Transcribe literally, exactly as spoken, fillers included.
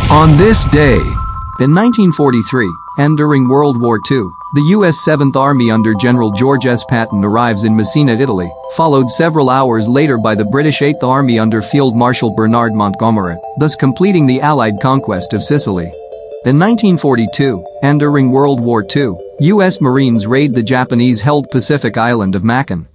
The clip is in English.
On this day, in nineteen forty-three, and during World War Two, the U S seventh Army under General George S. Patton arrives in Messina, Italy, followed several hours later by the British eighth Army under Field Marshal Bernard Montgomery, thus completing the Allied conquest of Sicily. In nineteen forty-two, and during World War Two, U S Marines raid the Japanese-held Pacific island of Makin.